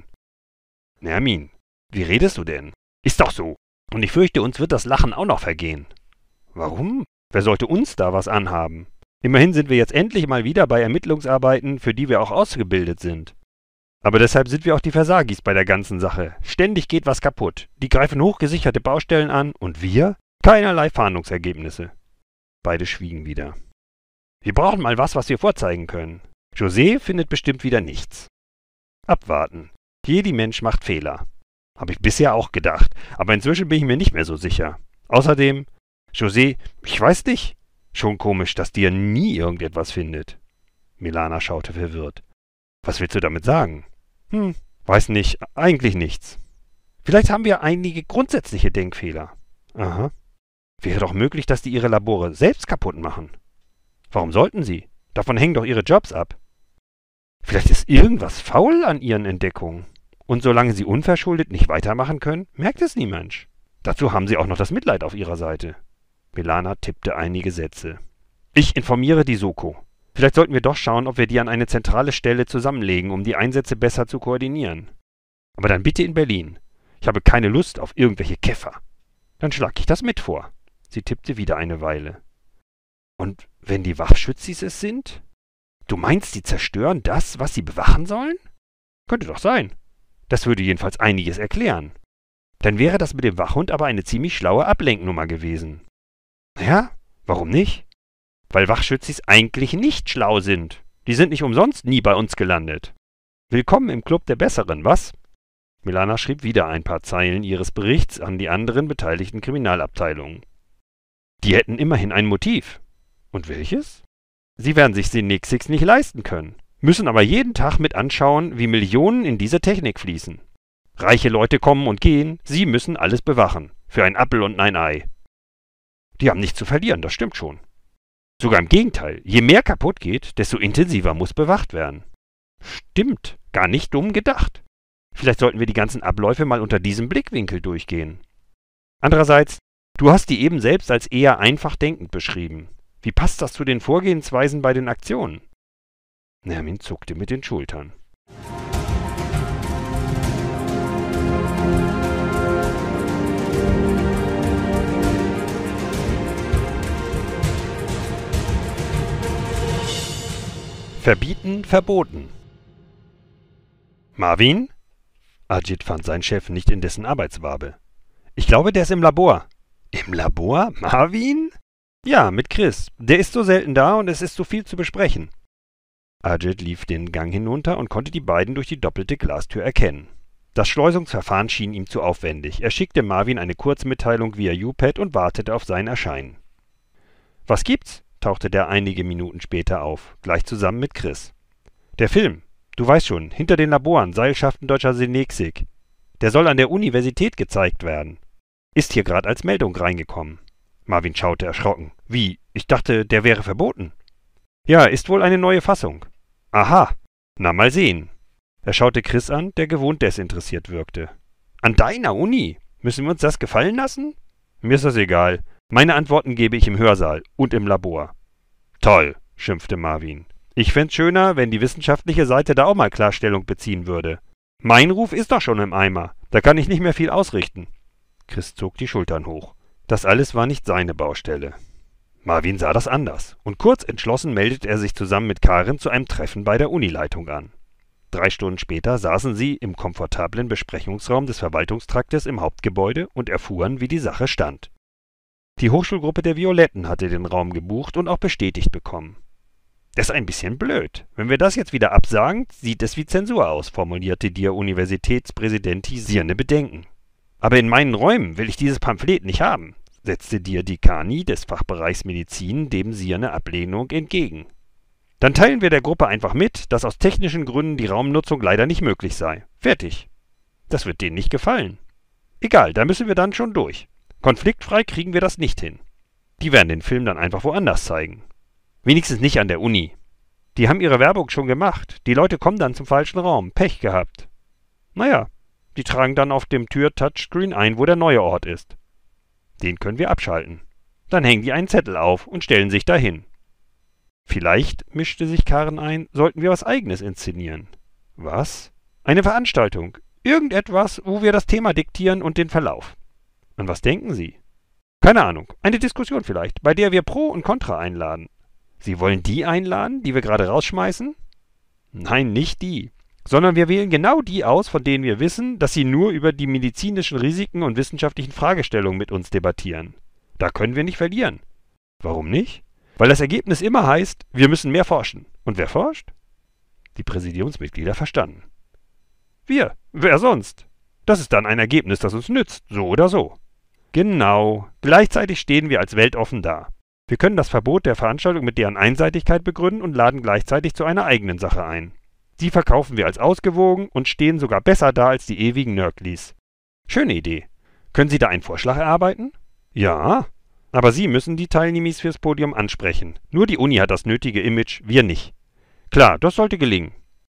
[SPEAKER 1] »Nermin, wie redest du denn?« »Ist doch so. Und ich fürchte, uns wird das Lachen auch noch vergehen.« »Warum? Wer sollte uns da was anhaben? Immerhin sind wir jetzt endlich mal wieder bei Ermittlungsarbeiten, für die wir auch ausgebildet sind. Aber deshalb sind wir auch die Versagis bei der ganzen Sache. Ständig geht was kaputt. Die greifen hochgesicherte Baustellen an und wir? Keinerlei Fahndungsergebnisse.« Beide schwiegen wieder. »Wir brauchen mal was, was wir vorzeigen können. José findet bestimmt wieder nichts.« »Abwarten. Jeder Mensch macht Fehler.« »Habe ich bisher auch gedacht, aber inzwischen bin ich mir nicht mehr so sicher. Außerdem, José, ich weiß nicht. Schon komisch, dass dir nie irgendetwas findet.« Melana schaute verwirrt. »Was willst du damit sagen?« »Hm, weiß nicht, eigentlich nichts. Vielleicht haben wir einige grundsätzliche Denkfehler.« »Aha. Wäre doch möglich, dass die ihre Labore selbst kaputt machen.« »Warum sollten sie? Davon hängen doch ihre Jobs ab.« »Vielleicht ist irgendwas faul an ihren Entdeckungen. Und solange sie unverschuldet nicht weitermachen können, merkt es niemand. Dazu haben sie auch noch das Mitleid auf ihrer Seite.« Melana tippte einige Sätze. »Ich informiere die Soko. Vielleicht sollten wir doch schauen, ob wir die an eine zentrale Stelle zusammenlegen, um die Einsätze besser zu koordinieren. Aber dann bitte in Berlin. Ich habe keine Lust auf irgendwelche Käfer.« »Dann schlag ich das mit vor.« Sie tippte wieder eine Weile. »Und wenn die Wachschützis es sind? Du meinst, sie zerstören das, was sie bewachen sollen?« »Könnte doch sein. Das würde jedenfalls einiges erklären. Dann wäre das mit dem Wachhund aber eine ziemlich schlaue Ablenknummer gewesen.« »Ja, warum nicht?« »Weil Wachschützis eigentlich nicht schlau sind. Die sind nicht umsonst nie bei uns gelandet. Willkommen im Club der Besseren, was?« Melana schrieb wieder ein paar Zeilen ihres Berichts an die anderen beteiligten Kriminalabteilungen. »Die hätten immerhin ein Motiv.« »Und welches?« »Sie werden sich Sinexix nicht leisten können, müssen aber jeden Tag mit anschauen, wie Millionen in diese Technik fließen. Reiche Leute kommen und gehen, sie müssen alles bewachen, für ein Appel und ein Ei. Die haben nichts zu verlieren, das stimmt schon. Sogar im Gegenteil, je mehr kaputt geht, desto intensiver muss bewacht werden.« »Stimmt, gar nicht dumm gedacht. Vielleicht sollten wir die ganzen Abläufe mal unter diesem Blickwinkel durchgehen. Andererseits, du hast die eben selbst als eher einfach denkend beschrieben. Wie passt das zu den Vorgehensweisen bei den Aktionen?« Nermin zuckte mit den Schultern. Verbieten, verboten. »Marvin?« Ajit fand seinen Chef nicht in dessen Arbeitswabe. »Ich glaube, der ist im Labor.« »Im Labor? Marvin?« »Ja, mit Chris. Der ist so selten da und es ist so viel zu besprechen.« Ajit lief den Gang hinunter und konnte die beiden durch die doppelte Glastür erkennen. Das Schleusungsverfahren schien ihm zu aufwendig. Er schickte Marvin eine Kurzmitteilung via U P A D und wartete auf sein Erscheinen. »Was gibt's?« tauchte der einige Minuten später auf, gleich zusammen mit Chris. »Der Film. Du weißt schon, hinter den Laboren, Seilschaften deutscher Sinexix. Der soll an der Universität gezeigt werden. Ist hier gerade als Meldung reingekommen.« Marvin schaute erschrocken. »Wie? Ich dachte, der wäre verboten.« »Ja, ist wohl eine neue Fassung.« »Aha. Na, mal sehen.« Er schaute Chris an, der gewohnt desinteressiert wirkte. »An deiner Uni? Müssen wir uns das gefallen lassen?« »Mir ist das egal. Meine Antworten gebe ich im Hörsaal und im Labor.« »Toll«, schimpfte Marvin. »Ich fänd's schöner, wenn die wissenschaftliche Seite da auch mal Klarstellung beziehen würde. Mein Ruf ist doch schon im Eimer. Da kann ich nicht mehr viel ausrichten.« Chris zog die Schultern hoch. Das alles war nicht seine Baustelle. Marvin sah das anders, und kurz entschlossen meldete er sich zusammen mit Karin zu einem Treffen bei der Unileitung an. Drei Stunden später saßen sie im komfortablen Besprechungsraum des Verwaltungstraktes im Hauptgebäude und erfuhren, wie die Sache stand. Die Hochschulgruppe der Violetten hatte den Raum gebucht und auch bestätigt bekommen. Das ist ein bisschen blöd. Wenn wir das jetzt wieder absagen, sieht es wie Zensur aus, formulierte die Universitätspräsidentin Sirne Bedenken. Aber in meinen Räumen will ich dieses Pamphlet nicht haben, setzte dir Dekani des Fachbereichs Medizin dem Sirne Ablehnung entgegen. Dann teilen wir der Gruppe einfach mit, dass aus technischen Gründen die Raumnutzung leider nicht möglich sei. Fertig. Das wird denen nicht gefallen. Egal, da müssen wir dann schon durch. Konfliktfrei kriegen wir das nicht hin. Die werden den Film dann einfach woanders zeigen. Wenigstens nicht an der Uni. Die haben ihre Werbung schon gemacht. Die Leute kommen dann zum falschen Raum. Pech gehabt. Naja, die tragen dann auf dem Tür-Touchscreen ein, wo der neue Ort ist. Den können wir abschalten. Dann hängen die einen Zettel auf und stellen sich dahin. Vielleicht, mischte sich Karen ein, sollten wir was Eigenes inszenieren. Was? Eine Veranstaltung. Irgendetwas, wo wir das Thema diktieren und den Verlauf. An was denken Sie? Keine Ahnung. Eine Diskussion vielleicht, bei der wir Pro und Contra einladen. Sie wollen die einladen, die wir gerade rausschmeißen? Nein, nicht die. Sondern wir wählen genau die aus, von denen wir wissen, dass sie nur über die medizinischen Risiken und wissenschaftlichen Fragestellungen mit uns debattieren. Da können wir nicht verlieren. Warum nicht? Weil das Ergebnis immer heißt, wir müssen mehr forschen. Und wer forscht? Die Präsidiumsmitglieder verstanden. Wir. Wer sonst? Das ist dann ein Ergebnis, das uns nützt, so oder so. Genau. Gleichzeitig stehen wir als weltoffen da. Wir können das Verbot der Veranstaltung mit deren Einseitigkeit begründen und laden gleichzeitig zu einer eigenen Sache ein. Die verkaufen wir als ausgewogen und stehen sogar besser da als die ewigen Nörglis. Schöne Idee. Können Sie da einen Vorschlag erarbeiten? Ja, aber Sie müssen die Teilnehmer fürs Podium ansprechen. Nur die Uni hat das nötige Image, wir nicht. Klar, das sollte gelingen.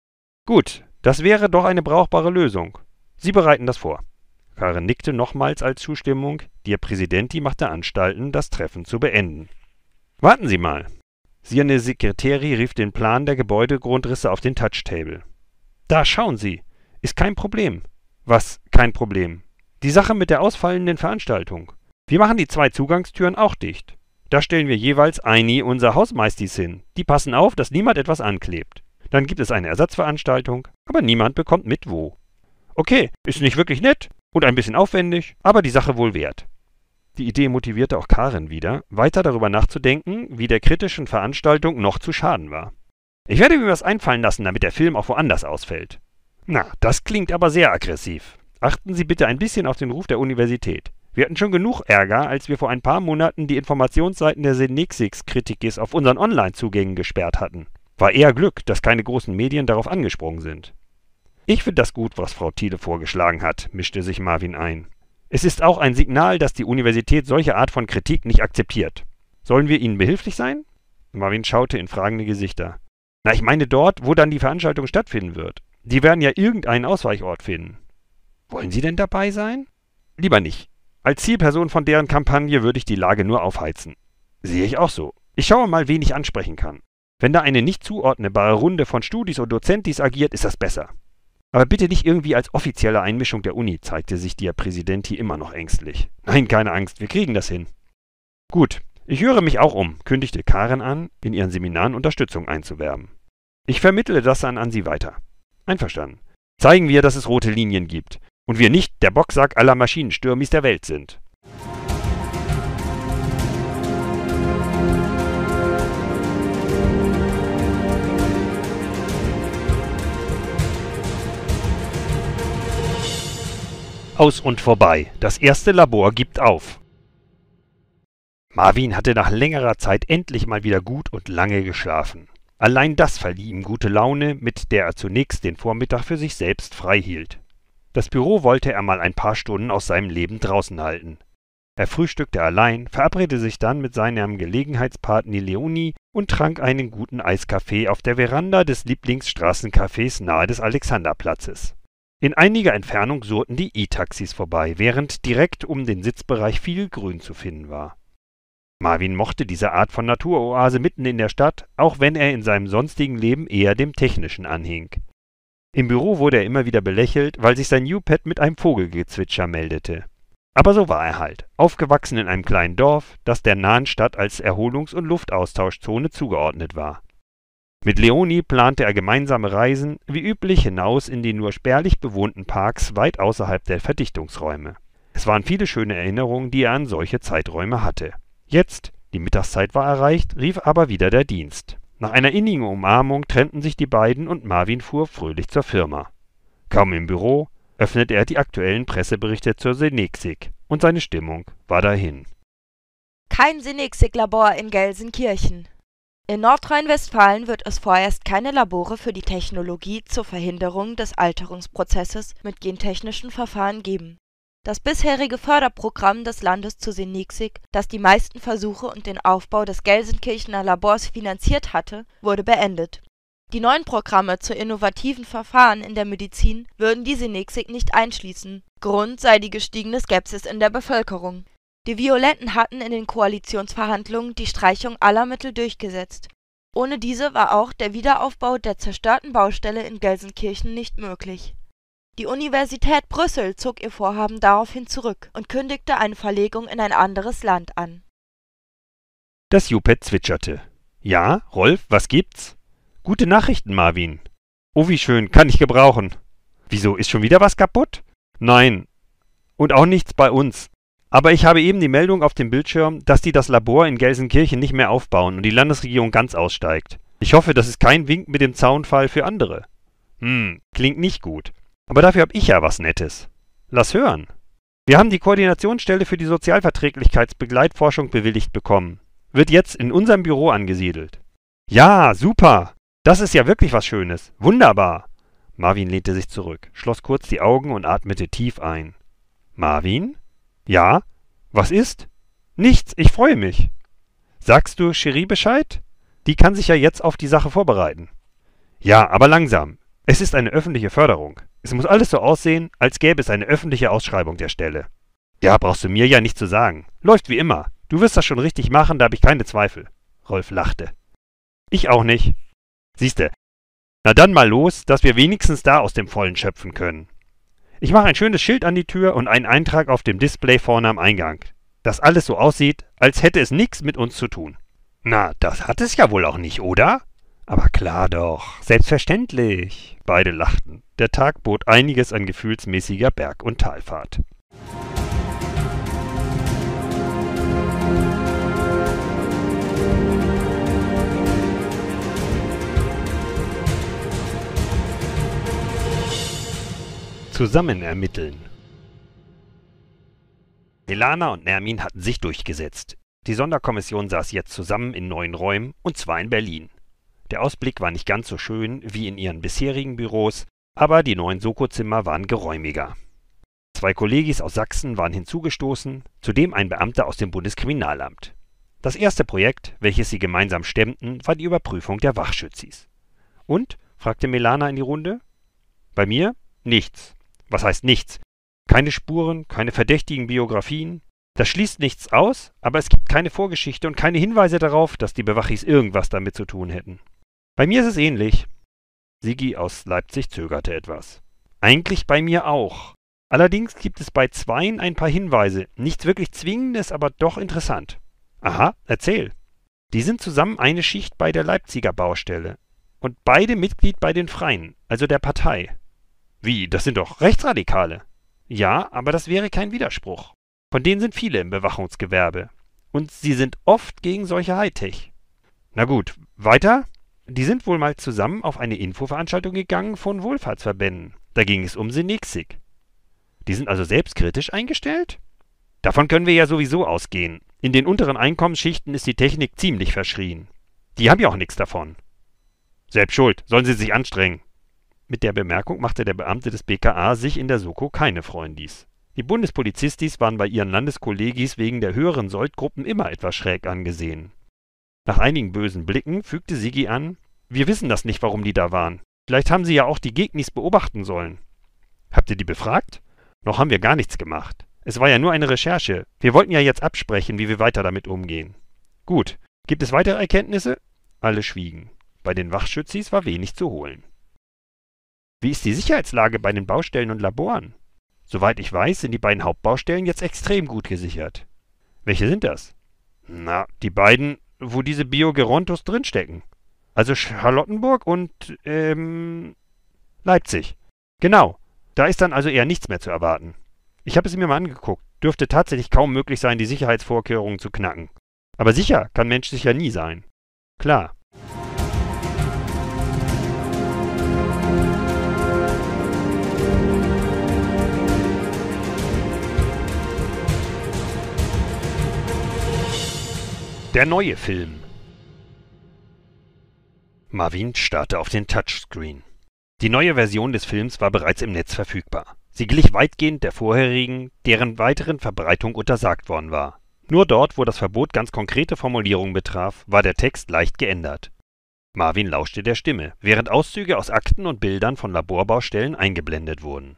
[SPEAKER 1] Gut, das wäre doch eine brauchbare Lösung. Sie bereiten das vor. Karen nickte nochmals als Zustimmung. Die Präsidentin machte Anstalten, das Treffen zu beenden. Warten Sie mal. Sirne Sekretäri rief den Plan der Gebäudegrundrisse auf den Touchtable. Da, schauen Sie. Ist kein Problem. Was, kein Problem? Die Sache mit der ausfallenden Veranstaltung. Wir machen die zwei Zugangstüren auch dicht. Da stellen wir jeweils Eini, unser Hausmeistis, hin. Die passen auf, dass niemand etwas anklebt. Dann gibt es eine Ersatzveranstaltung, aber niemand bekommt mit, wo. Okay, ist nicht wirklich nett und ein bisschen aufwendig, aber die Sache wohl wert. Die Idee motivierte auch Karen wieder, weiter darüber nachzudenken, wie der kritischen Veranstaltung noch zu schaden war. Ich werde mir was einfallen lassen, damit der Film auch woanders ausfällt. Na, das klingt aber sehr aggressiv. Achten Sie bitte ein bisschen auf den Ruf der Universität. Wir hatten schon genug Ärger, als wir vor ein paar Monaten die Informationsseiten der Senexix-Kritikis auf unseren Online-Zugängen gesperrt hatten. War eher Glück, dass keine großen Medien darauf angesprungen sind. Ich finde das gut, was Frau Thiele vorgeschlagen hat, mischte sich Marvin ein. Es ist auch ein Signal, dass die Universität solche Art von Kritik nicht akzeptiert. Sollen wir Ihnen behilflich sein? Marvin schaute in fragende Gesichter. Na, ich meine dort, wo dann die Veranstaltung stattfinden wird. Die werden ja irgendeinen Ausweichort finden. Wollen Sie denn dabei sein? Lieber nicht. Als Zielperson von deren Kampagne würde ich die Lage nur aufheizen. Sehe ich auch so. Ich schaue mal, wen ich ansprechen kann. Wenn da eine nicht zuordnebare Runde von Studis und Dozentis agiert, ist das besser. Aber bitte nicht irgendwie als offizielle Einmischung der Uni, zeigte sich die Präsidentin immer noch ängstlich. Nein, keine Angst, wir kriegen das hin. Gut, ich höre mich auch um, kündigte Karen an, in ihren Seminaren Unterstützung einzuwerben. Ich vermittle das dann an Sie weiter. Einverstanden. Zeigen wir, dass es rote Linien gibt und wir nicht der Boxsack aller Maschinenstürmis der Welt sind. Aus und vorbei. Das erste Labor gibt auf. Marvin hatte nach längerer Zeit endlich mal wieder gut und lange geschlafen. Allein das verlieh ihm gute Laune, mit der er zunächst den Vormittag für sich selbst frei hielt. Das Büro wollte er mal ein paar Stunden aus seinem Leben draußen halten. Er frühstückte allein, verabredete sich dann mit seinem Gelegenheitspartner Leonie und trank einen guten Eiskaffee auf der Veranda des Lieblingsstraßencafés nahe des Alexanderplatzes. In einiger Entfernung surrten die E-Taxis vorbei, während direkt um den Sitzbereich viel Grün zu finden war. Marvin mochte diese Art von Naturoase mitten in der Stadt, auch wenn er in seinem sonstigen Leben eher dem Technischen anhing. Im Büro wurde er immer wieder belächelt, weil sich sein U-Pad mit einem Vogelgezwitscher meldete. Aber so war er halt, aufgewachsen in einem kleinen Dorf, das der nahen Stadt als Erholungs- und Luftaustauschzone zugeordnet war. Mit Leonie plante er gemeinsame Reisen, wie üblich hinaus in die nur spärlich bewohnten Parks weit außerhalb der Verdichtungsräume. Es waren viele schöne Erinnerungen, die er an solche Zeiträume hatte. Jetzt, die Mittagszeit war erreicht, rief aber wieder der Dienst. Nach einer innigen Umarmung trennten sich die beiden und Marvin fuhr fröhlich zur Firma. Kaum im Büro öffnete er die aktuellen Presseberichte zur Senexik und seine Stimmung war dahin.
[SPEAKER 2] Kein Senexik-Labor in Gelsenkirchen. In Nordrhein-Westfalen wird es vorerst keine Labore für die Technologie zur Verhinderung des Alterungsprozesses mit gentechnischen Verfahren geben. Das bisherige Förderprogramm des Landes zur Senexik, das die meisten Versuche und den Aufbau des Gelsenkirchener Labors finanziert hatte, wurde beendet. Die neuen Programme zu innovativen Verfahren in der Medizin würden die Senexik nicht einschließen. Grund sei die gestiegene Skepsis in der Bevölkerung. Die Violetten hatten in den Koalitionsverhandlungen die Streichung aller Mittel durchgesetzt. Ohne diese war auch der Wiederaufbau der zerstörten Baustelle in Gelsenkirchen nicht möglich. Die Universität Brüssel zog ihr Vorhaben daraufhin zurück und kündigte eine Verlegung in ein anderes Land an.
[SPEAKER 1] Das Jupet zwitscherte. »Ja, Rolf, was gibt's?« »Gute Nachrichten, Marvin.« »Oh, wie schön, kann ich gebrauchen.« »Wieso, ist schon wieder was kaputt?« »Nein. Und auch nichts bei uns. Aber ich habe eben die Meldung auf dem Bildschirm, dass die das Labor in Gelsenkirchen nicht mehr aufbauen und die Landesregierung ganz aussteigt. Ich hoffe, das ist kein Wink mit dem Zaunfall für andere.« »Hm, klingt nicht gut. Aber dafür hab ich ja was Nettes. Lass hören. Wir haben die Koordinationsstelle für die Sozialverträglichkeitsbegleitforschung bewilligt bekommen. Wird jetzt in unserem Büro angesiedelt.« »Ja, super. Das ist ja wirklich was Schönes. Wunderbar.« Marvin lehnte sich zurück, schloss kurz die Augen und atmete tief ein. »Marvin?« »Ja? Was ist?« »Nichts, ich freue mich.« »Sagst du Cherie Bescheid? Die kann sich ja jetzt auf die Sache vorbereiten.« »Ja, aber langsam. Es ist eine öffentliche Förderung. Es muss alles so aussehen, als gäbe es eine öffentliche Ausschreibung der Stelle.« »Ja, brauchst du mir ja nicht zu sagen. Läuft wie immer. Du wirst das schon richtig machen, da habe ich keine Zweifel.« Rolf lachte. »Ich auch nicht.« »Siehste. Na dann mal los, dass wir wenigstens da aus dem Vollen schöpfen können. Ich mache ein schönes Schild an die Tür und einen Eintrag auf dem Display vorne am Eingang, dass alles so aussieht, als hätte es nichts mit uns zu tun.« »Na, das hat es ja wohl auch nicht, oder?« »Aber klar doch, selbstverständlich.« Beide lachten. Der Tag bot einiges an gefühlsmäßiger Berg- und Talfahrt. Zusammen ermitteln. Melana und Nermin hatten sich durchgesetzt. Die Sonderkommission saß jetzt zusammen in neuen Räumen, und zwar in Berlin. Der Ausblick war nicht ganz so schön wie in ihren bisherigen Büros, aber die neuen Soko-Zimmer waren geräumiger. Zwei Kollegis aus Sachsen waren hinzugestoßen, zudem ein Beamter aus dem Bundeskriminalamt. Das erste Projekt, welches sie gemeinsam stemmten, war die Überprüfung der Wachschützis. »Und?« fragte Melana in die Runde. »Bei mir? Nichts.« »Was heißt nichts? Keine Spuren, keine verdächtigen Biografien. Das schließt nichts aus, aber es gibt keine Vorgeschichte und keine Hinweise darauf, dass die Bewachis irgendwas damit zu tun hätten. Bei mir ist es ähnlich.« Sigi aus Leipzig zögerte etwas. »Eigentlich bei mir auch. Allerdings gibt es bei zweien ein paar Hinweise. Nichts wirklich Zwingendes, aber doch interessant.« »Aha, erzähl.« »Die sind zusammen eine Schicht bei der Leipziger Baustelle. Und beide Mitglied bei den Freien, also der Partei.« »Wie, das sind doch Rechtsradikale.« »Ja, aber das wäre kein Widerspruch. Von denen sind viele im Bewachungsgewerbe. Und sie sind oft gegen solche Hightech.« »Na gut, weiter?« »Die sind wohl mal zusammen auf eine Infoveranstaltung gegangen von Wohlfahrtsverbänden. Da ging es um Senexik.« »Die sind also selbstkritisch eingestellt?« »Davon können wir ja sowieso ausgehen. In den unteren Einkommensschichten ist die Technik ziemlich verschrien. Die haben ja auch nichts davon.« »Selbst schuld, sollen sie sich anstrengen.« Mit der Bemerkung machte der Beamte des B K A sich in der Soko keine Freundis. Die Bundespolizistis waren bei ihren Landeskollegis wegen der höheren Soldgruppen immer etwas schräg angesehen. Nach einigen bösen Blicken fügte Sigi an: »Wir wissen das nicht, warum die da waren. Vielleicht haben sie ja auch die Gegnis beobachten sollen.« »Habt ihr die befragt?« »Noch haben wir gar nichts gemacht. Es war ja nur eine Recherche. Wir wollten ja jetzt absprechen, wie wir weiter damit umgehen.« »Gut. Gibt es weitere Erkenntnisse?« Alle schwiegen. Bei den Wachschützis war wenig zu holen. »Wie ist die Sicherheitslage bei den Baustellen und Laboren?« »Soweit ich weiß, sind die beiden Hauptbaustellen jetzt extrem gut gesichert.« »Welche sind das?« »Na, die beiden, wo diese Biogerontos drinstecken. Also Charlottenburg und, ähm, Leipzig. Genau, da ist dann also eher nichts mehr zu erwarten.« Ich habe es mir mal angeguckt. Dürfte tatsächlich kaum möglich sein, die Sicherheitsvorkehrungen zu knacken. Aber sicher kann Mensch sicher nie sein. Klar. Der neue Film. Marvin starrte auf den Touchscreen. Die neue Version des Films war bereits im Netz verfügbar. Sie glich weitgehend der vorherigen, deren weiteren Verbreitung untersagt worden war. Nur dort, wo das Verbot ganz konkrete Formulierungen betraf, war der Text leicht geändert. Marvin lauschte der Stimme, während Auszüge aus Akten und Bildern von Laborbaustellen eingeblendet wurden.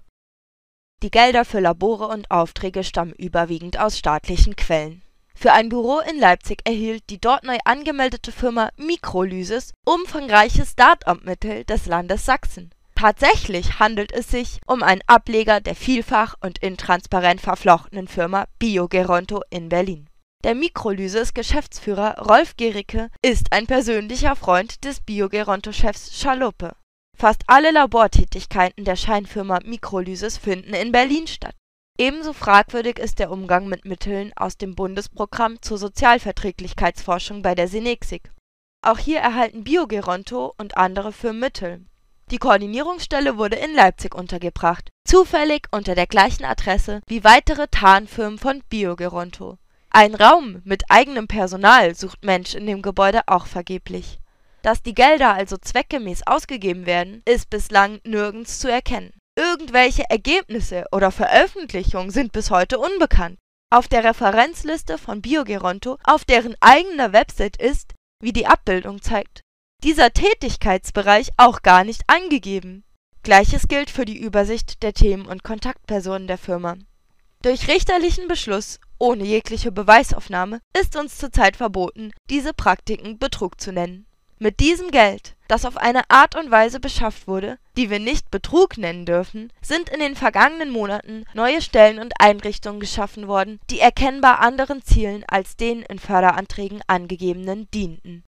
[SPEAKER 2] Die Gelder für Labore und Aufträge stammen überwiegend aus staatlichen Quellen. Für ein Büro in Leipzig erhielt die dort neu angemeldete Firma Microlysis umfangreiche Start-up-Mittel des Landes Sachsen. Tatsächlich handelt es sich um einen Ableger der vielfach und intransparent verflochtenen Firma Biogeronto in Berlin. Der Microlysis-Geschäftsführer Rolf Gericke ist ein persönlicher Freund des Biogeronto-Chefs Schalope. Fast alle Labortätigkeiten der Scheinfirma Microlysis finden in Berlin statt. Ebenso fragwürdig ist der Umgang mit Mitteln aus dem Bundesprogramm zur Sozialverträglichkeitsforschung bei der Senexik. Auch hier erhalten Biogeronto und andere Firmen Mittel. Die Koordinierungsstelle wurde in Leipzig untergebracht, zufällig unter der gleichen Adresse wie weitere Tarnfirmen von Biogeronto. Ein Raum mit eigenem Personal sucht Mensch in dem Gebäude auch vergeblich. Dass die Gelder also zweckgemäß ausgegeben werden, ist bislang nirgends zu erkennen. Irgendwelche Ergebnisse oder Veröffentlichungen sind bis heute unbekannt. Auf der Referenzliste von Biogeronto, auf deren eigener Website ist, wie die Abbildung zeigt, dieser Tätigkeitsbereich auch gar nicht angegeben. Gleiches gilt für die Übersicht der Themen und Kontaktpersonen der Firma. Durch richterlichen Beschluss, ohne jegliche Beweisaufnahme, ist uns zurzeit verboten, diese Praktiken Betrug zu nennen. Mit diesem Geld, das auf eine Art und Weise beschafft wurde, die wir nicht Betrug nennen dürfen, sind in den vergangenen Monaten neue Stellen und Einrichtungen geschaffen worden, die erkennbar anderen Zielen als den in Förderanträgen angegebenen dienten.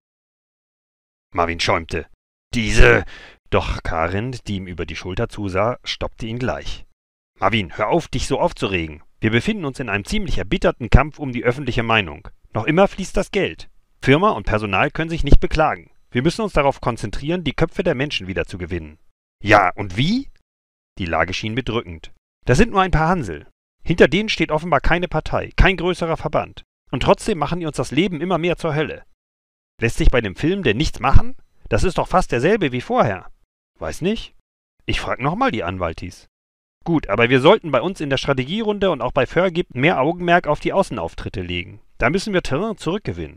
[SPEAKER 1] Marvin schäumte. Diese... Doch Karin, die ihm über die Schulter zusah, stoppte ihn gleich. Marvin, hör auf, dich so aufzuregen. Wir befinden uns in einem ziemlich erbitterten Kampf um die öffentliche Meinung. Noch immer fließt das Geld. Firma und Personal können sich nicht beklagen. Wir müssen uns darauf konzentrieren, die Köpfe der Menschen wieder zu gewinnen. Ja, und wie? Die Lage schien bedrückend. Das sind nur ein paar Hansel. Hinter denen steht offenbar keine Partei, kein größerer Verband. Und trotzdem machen die uns das Leben immer mehr zur Hölle. Lässt sich bei dem Film denn nichts machen? Das ist doch fast derselbe wie vorher. Weiß nicht. Ich frag nochmal die Anwaltis. Gut, aber wir sollten bei uns in der Strategierunde und auch bei Förgib mehr Augenmerk auf die Außenauftritte legen. Da müssen wir Terrain zurückgewinnen.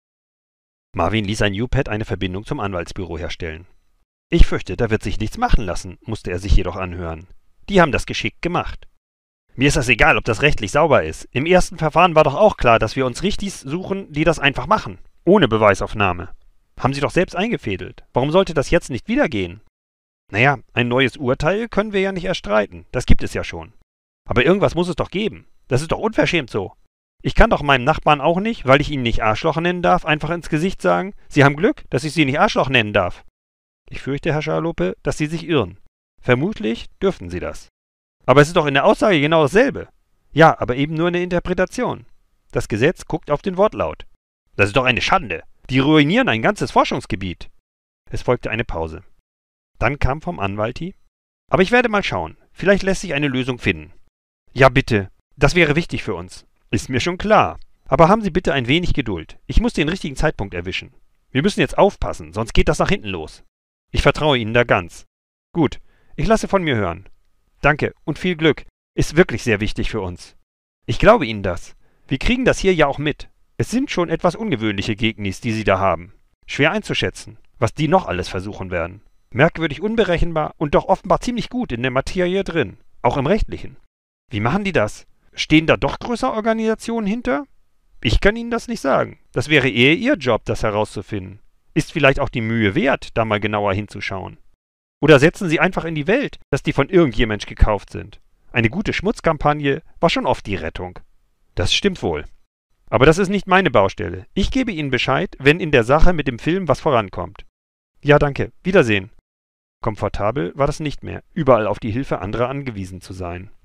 [SPEAKER 1] Marvin ließ ein U-Pad eine Verbindung zum Anwaltsbüro herstellen. Ich fürchte, da wird sich nichts machen lassen, musste er sich jedoch anhören. Die haben das geschickt gemacht. Mir ist das egal, ob das rechtlich sauber ist. Im ersten Verfahren war doch auch klar, dass wir uns Richtis suchen, die das einfach machen. Ohne Beweisaufnahme. Haben sie doch selbst eingefädelt. Warum sollte das jetzt nicht wieder gehen? Naja, ein neues Urteil können wir ja nicht erstreiten. Das gibt es ja schon. Aber irgendwas muss es doch geben. Das ist doch unverschämt so. Ich kann doch meinem Nachbarn auch nicht, weil ich ihn nicht Arschloch nennen darf, einfach ins Gesicht sagen, Sie haben Glück, dass ich Sie nicht Arschloch nennen darf. Ich fürchte, Herr Schalope, dass Sie sich irren. Vermutlich dürften Sie das. Aber es ist doch in der Aussage genau dasselbe. Ja, aber eben nur eine Interpretation. Das Gesetz guckt auf den Wortlaut. Das ist doch eine Schande. Die ruinieren ein ganzes Forschungsgebiet. Es folgte eine Pause. Dann kam vom Anwalti: Aber ich werde mal schauen. Vielleicht lässt sich eine Lösung finden. Ja, bitte. Das wäre wichtig für uns. Ist mir schon klar. Aber haben Sie bitte ein wenig Geduld. Ich muss den richtigen Zeitpunkt erwischen. Wir müssen jetzt aufpassen, sonst geht das nach hinten los. Ich vertraue Ihnen da ganz. Gut, ich lasse von mir hören. Danke und viel Glück. Ist wirklich sehr wichtig für uns. Ich glaube Ihnen das. Wir kriegen das hier ja auch mit. Es sind schon etwas ungewöhnliche Gegnis, die Sie da haben. Schwer einzuschätzen, was die noch alles versuchen werden. Merkwürdig unberechenbar und doch offenbar ziemlich gut in der Materie drin. Auch im Rechtlichen. Wie machen die das? Stehen da doch größere Organisationen hinter? Ich kann Ihnen das nicht sagen. Das wäre eher Ihr Job, das herauszufinden. Ist vielleicht auch die Mühe wert, da mal genauer hinzuschauen. Oder setzen Sie einfach in die Welt, dass die von irgendjemand gekauft sind. Eine gute Schmutzkampagne war schon oft die Rettung. Das stimmt wohl. Aber das ist nicht meine Baustelle. Ich gebe Ihnen Bescheid, wenn in der Sache mit dem Film was vorankommt. Ja, danke. Wiedersehen. Komfortabel war das nicht mehr, überall auf die Hilfe anderer angewiesen zu sein.